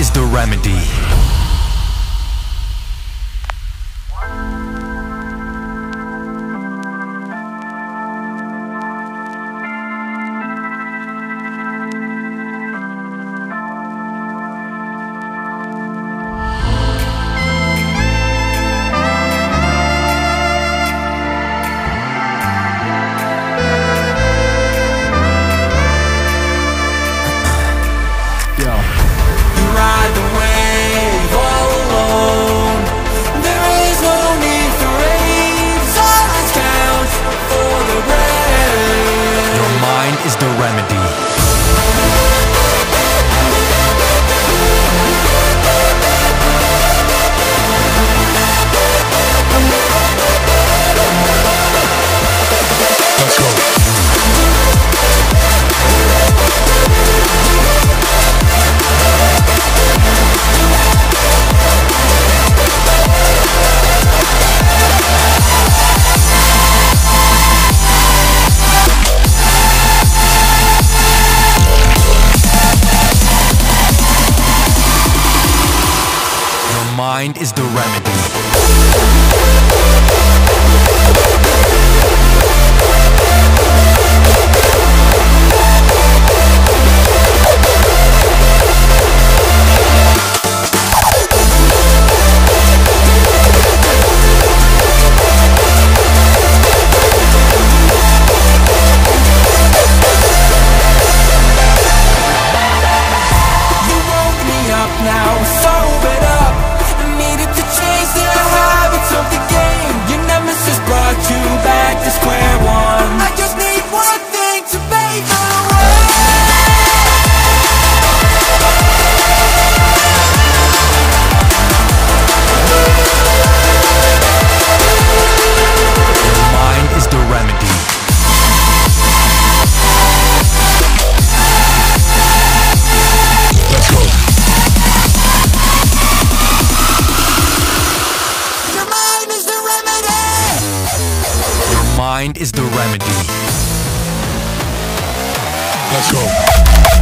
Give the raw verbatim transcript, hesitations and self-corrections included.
is the remedy. Ride the wave all alone. There is no need for rain. Silence counts for the rain. Your mind is the remedy. Let's go. Mind is the remedy. You woke me up now, sobered up. Needed to change the habits of the game. Your nemesis brought you back to square one. I just need one thing to pave the way. Your mind is the remedy. Let's go. Mind is the remedy. Let's go.